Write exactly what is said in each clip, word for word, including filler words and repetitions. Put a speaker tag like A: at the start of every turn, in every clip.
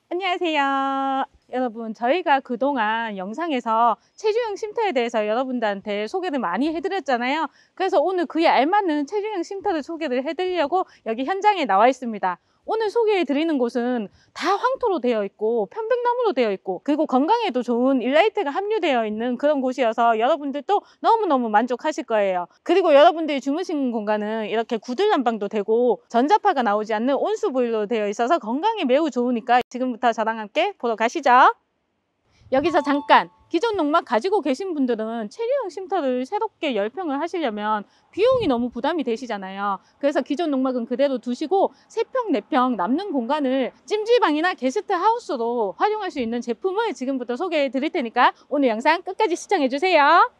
A: 안녕하세요. 여러분, 저희가 그동안 영상에서 체중형 쉼터에 대해서 여러분들한테 소개를 많이 해드렸잖아요. 그래서 오늘 그에 알맞는 체중형 쉼터를 소개를 해드리려고 여기 현장에 나와 있습니다. 오늘 소개해 드리는 곳은 다 황토로 되어 있고 편백나무로 되어 있고 그리고 건강에도 좋은 일라이트가 함유되어 있는 그런 곳이어서 여러분들도 너무너무 만족하실 거예요. 그리고 여러분들이 주무시는 공간은 이렇게 구들 난방도 되고 전자파가 나오지 않는 온수 보일러로 되어 있어서 건강에 매우 좋으니까 지금부터 저랑 함께 보러 가시죠. 여기서 잠깐! 기존 농막 가지고 계신 분들은 체류형 쉼터를 새롭게 열평을 하시려면 비용이 너무 부담이 되시잖아요. 그래서 기존 농막은 그대로 두시고 세 평, 네 평 남는 공간을 찜질방이나 게스트 하우스로 활용할 수 있는 제품을 지금부터 소개해 드릴 테니까 오늘 영상 끝까지 시청해 주세요.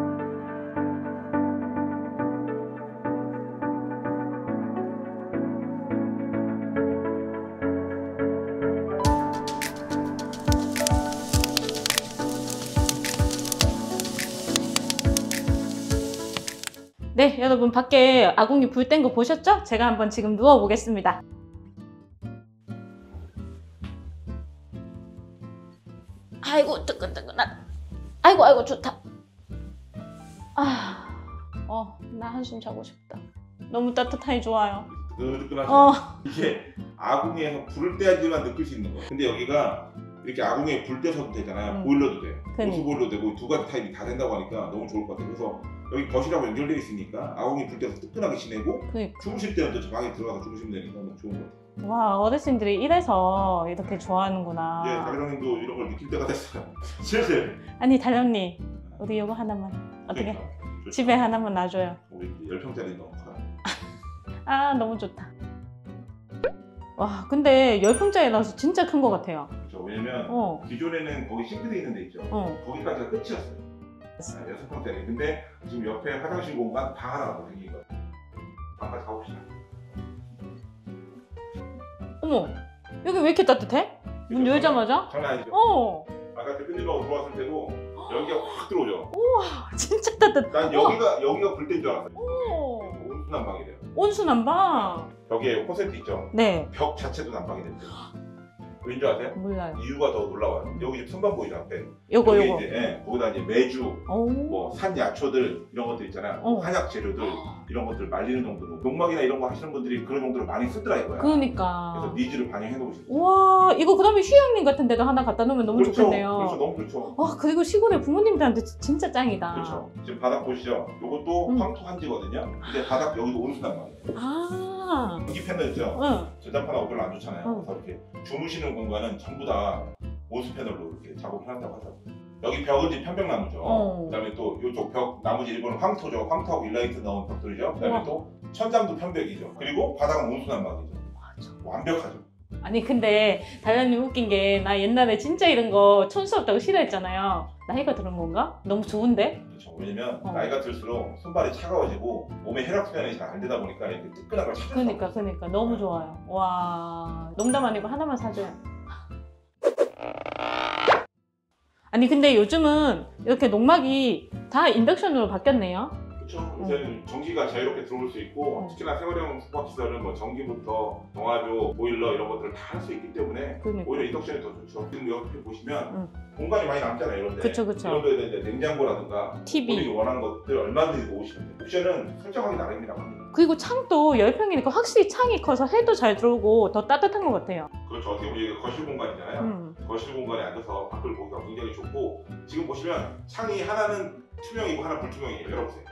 A: 네, 여러분 밖에 아궁이 불 뗀 거 보셨죠? 제가 한번 지금 누워 보겠습니다. 아이고 뜨끈뜨끈하다. 아이고 아이고 좋다. 아, 어, 나 한숨 자고 싶다. 너무 따뜻하니 좋아요.
B: 뜨끈뜨끈하죠.
A: 어.
B: 이게 아궁이에서 불을 떼야지만 느낄 수 있는 거예요. 근데 여기가 이렇게 아궁이에 불 떼서도 되잖아요. 음. 보일러도 돼요. 온수 보일러 되고 두 가지 타입이 다 된다고 하니까 너무 좋을 것 같아요. 그래서 여기 거실하고 연결되어 있으니까 아궁이 불 떼서 뜨끈하게 지내고
A: 그러니까.
B: 주무실 때는 또 저 방에 들어가서 주무시면 되니까 너무 좋은 것 같아요.
A: 와, 어르신들이 이래서 이렇게 좋아하는구나.
B: 예, 달령님도 이런 걸 느낄 때가 됐어요. 슬슬.
A: 아니 달령님, 우리 이거 하나만 어떻게?
B: 그러니까,
A: 집에 하나만 놔줘요.
B: 우리 열 평짜리 너무 커요.
A: 아, 너무 좋다. 와, 근데 열 평짜리라서 진짜 큰 것 같아요.
B: 그렇죠. 왜냐면
A: 어.
B: 기존에는 거기 싱크대 있는 데 있죠.
A: 어.
B: 거기까지가 끝이었어요. 아, 여섯 평짜리. 근데 지금 옆에 화장실 공간 방 하나가 더 생긴 거예요. 방까지 가봅시다.
A: 어머, 여기 왜 이렇게 따뜻해? 문 열자마자?
B: 장난 아니죠?
A: 어.
B: 아까 대표님하고 들어왔을 때도 연기가 확 들어오죠?
A: 우와, 진짜 따뜻해.
B: 난 여기가, 여기가 불 땐 줄 알았어요.
A: 오.
B: 온수 난방이래요.
A: 온수 난방?
B: 벽에 콘센트 있죠?
A: 네.
B: 벽 자체도 난방이 됐대요. 왠지 아세요?
A: 몰라요.
B: 이유가 더 놀라워요. 여기 지금 선반 보이죠 앞에?
A: 요거
B: 여기
A: 요거.
B: 이제, 예, 거기다 이제 메주,
A: 오.
B: 뭐 산야초들 이런 것들 있잖아요.
A: 어.
B: 한약 재료들 이런 것들 말리는 용도로 농막이나 이런 거 하시는 분들이 그런 용도를 많이 쓰더라 이거야.
A: 그러니까.
B: 그래서 니즈를 반영해 놓으셨어요.
A: 와, 이거 그러면 휴양림 같은 데도 하나 갖다 놓으면 너무
B: 그렇죠.
A: 좋겠네요.
B: 그렇죠. 너무 좋죠.
A: 와, 그리고 시골에 부모님들한테 진짜 짱이다.
B: 그렇죠. 지금 바닥 보시죠. 이것도
A: 음.
B: 황토 한지거든요. 근데 바닥 여기도 온수 난방이에요.
A: 아.
B: 전기 패널 있죠.
A: 응.
B: 전자파가 별로 안 좋잖아요.
A: 응.
B: 그래서 이렇게 주무시는 공간은 전부 다 온수 패널로 이렇게 작업을 한다고 하더라고요. 여기 벽은 이제 편백나무죠.
A: 어.
B: 그다음에 또 이쪽 벽 나머지 일부는 황토죠. 황토하고 일라이트 넣은 벽돌이죠. 그다음에
A: 우와.
B: 또 천장도 편백이죠. 그리고 바닥은 온수 난방이죠.
A: 맞아.
B: 완벽하죠.
A: 아니 근데 달련님 웃긴 게 나 옛날에 진짜 이런 거 촌수 없다고 싫어했잖아요. 나이가 들은 건가? 너무 좋은데?
B: 그렇죠. 왜냐면
A: 어.
B: 나이가 들수록 손발이 차가워지고 몸의 혈액 순환이 잘 안 되다 보니까 이렇게 뜨끈한 걸 찾을 수
A: 그러니까
B: 없어요.
A: 그러니까 너무 좋아요. 와, 농담 아니고 하나만 사줘요. 아니 근데 요즘은 이렇게 농막이 다 인덕션으로 바뀌었네요.
B: 그렇죠. 요새는 전기가 자유롭게 들어올 수 있고
A: 어.
B: 특히나 생활형 숙박시설은 뭐 전기부터 정화조, 보일러 이런 것들을 다 할 수 있기 때문에
A: 그러니까.
B: 오히려 인덕션이 더 좋죠. 지금 옆에 보시면
A: 응.
B: 공간이 많이 남잖아요. 이런데
A: 그쵸, 그쵸.
B: 이런 데에 이제 냉장고라든가
A: 티비.
B: 본인이 원하는 것들 얼마든지 놓으시면 돼요. 옵션은 설정하기 나름이라고 합니다.
A: 그리고 창도 열 평이니까 확실히 창이 커서 해도 잘 들어오고 더 따뜻한 것 같아요.
B: 그렇죠. 어떻게 보면 이게 거실 공간이잖아요.
A: 음.
B: 거실 공간에 앉아서 밖을 보기가 굉장히 좋고 지금 보시면 창이 하나는 투명이고 하나 불투명이에요. 열어보세요.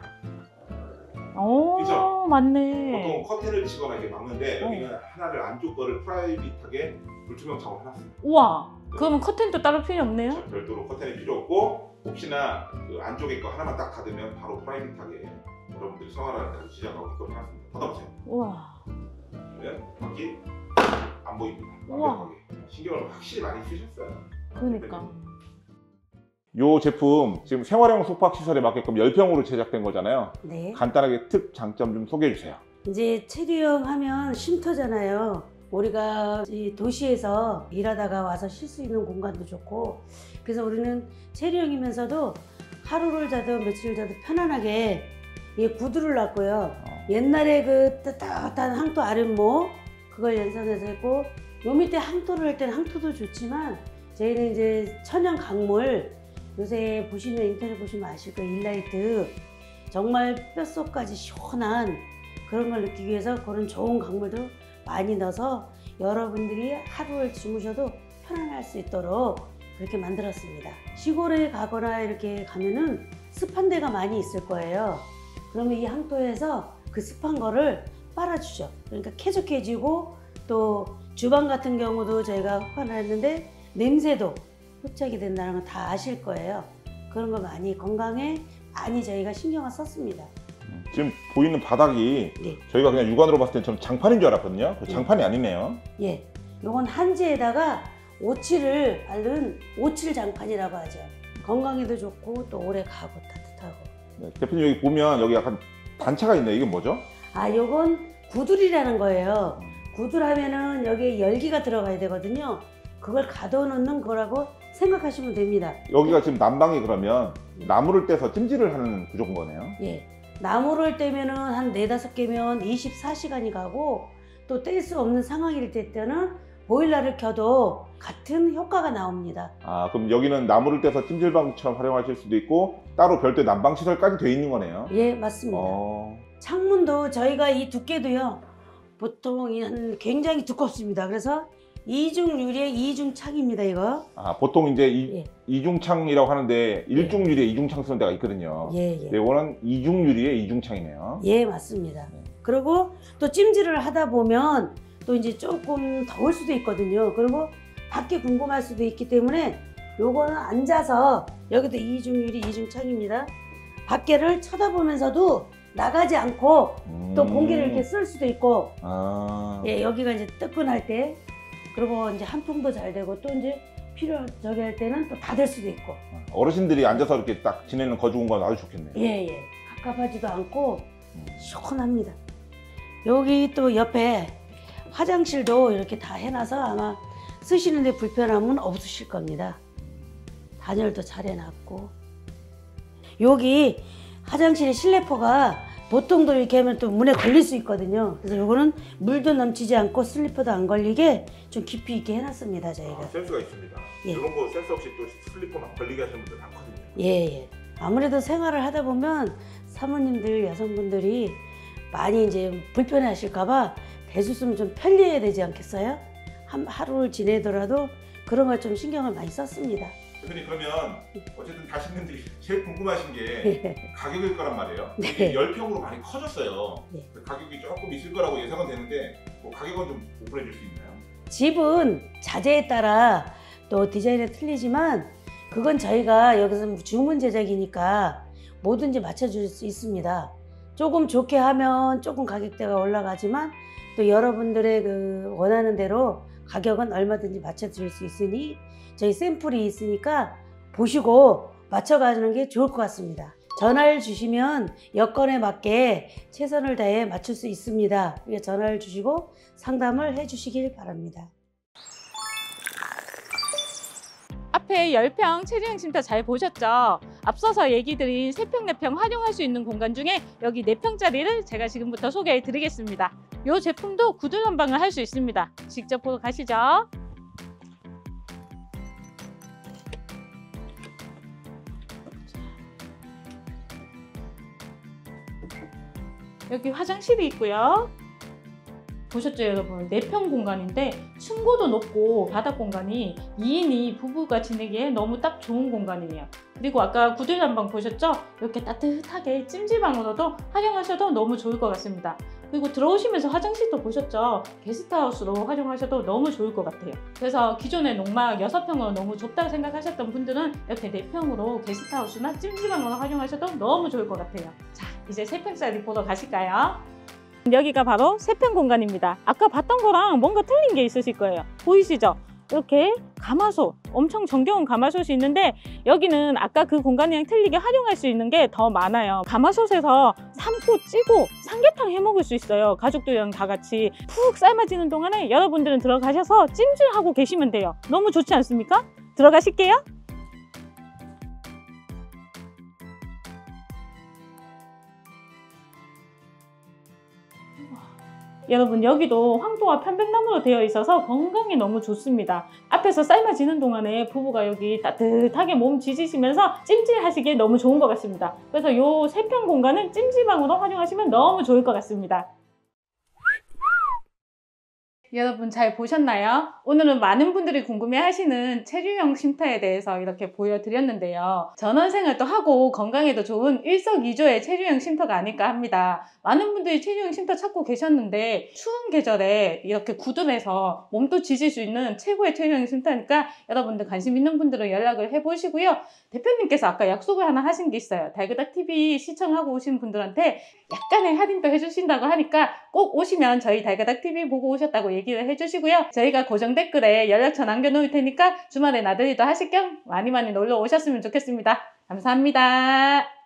A: 오,
B: 그죠?
A: 맞네.
B: 보통 커튼을 치거나 이렇게 막는데
A: 어.
B: 여기는 하나를 안쪽 거를 프라이빗하게 불투명 작업을 해놨어요.
A: 우와, 그러면 커튼도 따로 필요 없네요?
B: 그렇죠. 별도로 커튼이 필요 없고 혹시나 그 안쪽에 거 하나만 딱 닫으면 바로 프라이빗하게 여러분들이 생활할 때 지정하고 그걸 해놨습니다. 닫아보세요.
A: 우와.
B: 그러면 밖이 안 보입니다.
A: 우와.
B: 완벽하게. 신경을 확실히 많이 쓰셨어요.
A: 그러니까.
B: 이 제품 지금 생활형 숙박 시설에 맞게끔 열 평으로 제작된 거잖아요.
C: 네.
B: 간단하게 특 장점 좀 소개해 주세요.
C: 이제 체류형 하면 쉼터잖아요. 우리가 이 도시에서 일하다가 와서 쉴 수 있는 공간도 좋고, 그래서 우리는 체류형이면서도 하루를 자든 며칠을 자든 편안하게 이 구두를 놨고요. 옛날에 그 따뜻한 황토 아랫목 그걸 연상해서 했고, 요 밑에 항토를 할 때는 항토도 좋지만 저희는 이제 천연 강물, 요새 보시면 인터넷 보시면 아실 거예요. 일라이트 정말 뼛속까지 시원한 그런 걸 느끼기 위해서 그런 좋은 강물도 많이 넣어서 여러분들이 하루를 주무셔도 편안할 수 있도록 그렇게 만들었습니다. 시골에 가거나 이렇게 가면은 습한 데가 많이 있을 거예요. 그러면 이 항토에서 그 습한 거를 빨아주죠. 그러니까 쾌적해지고 또 주방 같은 경우도 저희가 흡판을 했는데 냄새도 흡착이 된다는 건 다 아실 거예요. 그런 거 많이 건강에 많이 저희가 신경을 썼습니다.
B: 지금 보이는 바닥이
C: 네.
B: 저희가 그냥 육안으로 봤을 때 저는 장판인 줄 알았거든요. 그
C: 네.
B: 장판이 아니네요.
C: 예, 요건 한지에다가 오칠을 바른 오칠 장판이라고 하죠. 건강에도 좋고 또 오래 가고 따뜻하고.
B: 네, 대표님 여기 보면 여기 약간 단차가 있네요. 이게 뭐죠?
C: 아, 요건 구들이라는 거예요. 구들하면은 여기에 열기가 들어가야 되거든요. 그걸 가둬놓는 거라고 생각하시면 됩니다.
B: 여기가 지금 난방이 그러면 나무를 떼서 찜질을 하는 구조인 거네요.
C: 예, 나무를 떼면은 한 네다섯 개면 이십사 시간이 가고 또 뗄 수 없는 상황일 때는 보일러를 켜도 같은 효과가 나옵니다.
B: 아, 그럼 여기는 나무를 떼서 찜질방처럼 활용하실 수도 있고 따로 별도의 난방 시설까지 돼 있는 거네요.
C: 예, 맞습니다.
B: 어...
C: 창문도 저희가 이 두께도요 보통 한 굉장히 두껍습니다. 그래서 이중 유리의 이중 창입니다. 이거.
B: 아, 보통 이제 이,
C: 예.
B: 이중창이라고 하는데 일중 유리에 이중창 쓰는 데가 있거든요.
C: 예, 예.
B: 네, 이거는 이중 유리에 이중창이네요.
C: 예, 맞습니다.
B: 네.
C: 그리고 또 찜질을 하다 보면 또 이제 조금 더울 수도 있거든요. 그리고 밖에 궁금할 수도 있기 때문에 요거는 앉아서 여기도 이중 유리 이중 창입니다. 밖에를 쳐다보면서도 나가지 않고
B: 음...
C: 또 공기를 이렇게 쓸 수도 있고.
B: 아...
C: 예, 여기가 이제 뜨끈할 때 그리고 이제 한풍도 잘 되고 또 이제 필요 저기 할 때는 또 닫을 수도 있고.
B: 어르신들이 앉아서 이렇게 딱 지내는 거주 공간 아주 좋겠네요.
C: 예, 예. 갑갑하지도 않고 시원합니다. 여기 또 옆에 화장실도 이렇게 다 해놔서 아마 쓰시는데 불편함은 없으실 겁니다. 단열도 잘 해놨고. 여기 화장실의 실내포가 보통도 이렇게 하면 또 문에 걸릴 수 있거든요. 그래서 요거는 물도 넘치지 않고 슬리퍼도 안 걸리게 좀 깊이 있게 해놨습니다, 저희가.
B: 아, 센스가 있습니다.
C: 예.
B: 이런 거 센스 없이 또 슬리퍼 막 걸리게 하시는 분들 많거든요.
C: 예, 예. 아무래도 생활을 하다 보면 사모님들, 여성분들이 많이 이제 불편해 하실까봐 대수쓰면 좀 편리해야 되지 않겠어요? 한 하루를 지내더라도 그런 걸 좀 신경을 많이 썼습니다.
B: 대표님, 그러면 어쨌든 다시님들이 제일 궁금하신 게
C: 예.
B: 가격일 거란 말이에요.
C: 네.
B: 이게 열 평으로 많이 커졌어요.
C: 네.
B: 가격이 조금 있을 거라고 예상은 되는데 뭐 가격은 좀 오픈해 줄 수 있나요?
C: 집은 자재에 따라 또 디자인이 틀리지만 그건 저희가 여기서 주문 제작이니까 뭐든지 맞춰줄 수 있습니다. 조금 좋게 하면 조금 가격대가 올라가지만 또 여러분들의 그 원하는 대로 가격은 얼마든지 맞춰드릴 수 있으니 저희 샘플이 있으니까 보시고 맞춰가는 게 좋을 것 같습니다. 전화를 주시면 여건에 맞게 최선을 다해 맞출 수 있습니다. 그러니까 전화를 주시고 상담을 해주시길 바랍니다.
A: 앞에 열 평 체류형 쉼터 잘 보셨죠? 앞서서 얘기 드린 세 평, 네 평 활용할 수 있는 공간 중에 여기 네 평짜리를 제가 지금부터 소개해 드리겠습니다. 이 제품도 구들 난방을 할 수 있습니다. 직접 보러 가시죠. 여기 화장실이 있고요. 보셨죠, 여러분? 네 평 공간인데 층고도 높고 바닥 공간이 이 인이 부부가 지내기에 너무 딱 좋은 공간이에요. 그리고 아까 구들 난방 보셨죠? 이렇게 따뜻하게 찜질방으로도 활용하셔도 너무 좋을 것 같습니다. 그리고 들어오시면서 화장실도 보셨죠? 게스트하우스로 활용하셔도 너무 좋을 것 같아요. 그래서 기존의 농막 여섯 평으로 너무 좁다고 생각하셨던 분들은 이렇게 네 평으로 게스트하우스나 찜질방으로 활용하셔도 너무 좋을 것 같아요. 자, 이제 세 평짜리 보러 가실까요? 여기가 바로 세 평 공간입니다. 아까 봤던 거랑 뭔가 틀린 게 있으실 거예요. 보이시죠? 이렇게 가마솥, 엄청 정겨운 가마솥이 있는데 여기는 아까 그 공간이랑 틀리게 활용할 수 있는 게 더 많아요. 가마솥에서 삶고 찌고 삼계탕 해 먹을 수 있어요. 가족들이랑 다 같이 푹 삶아지는 동안에 여러분들은 들어가셔서 찜질하고 계시면 돼요. 너무 좋지 않습니까? 들어가실게요. 여러분 여기도 황토와 편백나무로 되어 있어서 건강에 너무 좋습니다. 앞에서 삶아지는 동안에 부부가 여기 따뜻하게 몸 지지시면서 찜질하시기에 너무 좋은 것 같습니다. 그래서 요 세평 공간은 찜질방으로 활용하시면 너무 좋을 것 같습니다. 여러분 잘 보셨나요? 오늘은 많은 분들이 궁금해하시는 체류형 쉼터에 대해서 이렇게 보여드렸는데요. 전원생활도 하고 건강에도 좋은 일석이조의 체류형 쉼터가 아닐까 합니다. 많은 분들이 체류형 쉼터 찾고 계셨는데 추운 계절에 이렇게 구두내서 몸도 지질 수 있는 최고의 체류형 쉼터니까 여러분들 관심 있는 분들은 연락을 해보시고요. 대표님께서 아까 약속을 하나 하신 게 있어요. 달그닥티비 시청하고 오신 분들한테 약간의 할인도 해주신다고 하니까 꼭 오시면 저희 달그닥티비 보고 오셨다고 얘기를 해주시고요. 저희가 고정 댓글에 연락처 남겨놓을 테니까 주말에 나들이도 하실 겸 많이 많이 놀러 오셨으면 좋겠습니다. 감사합니다.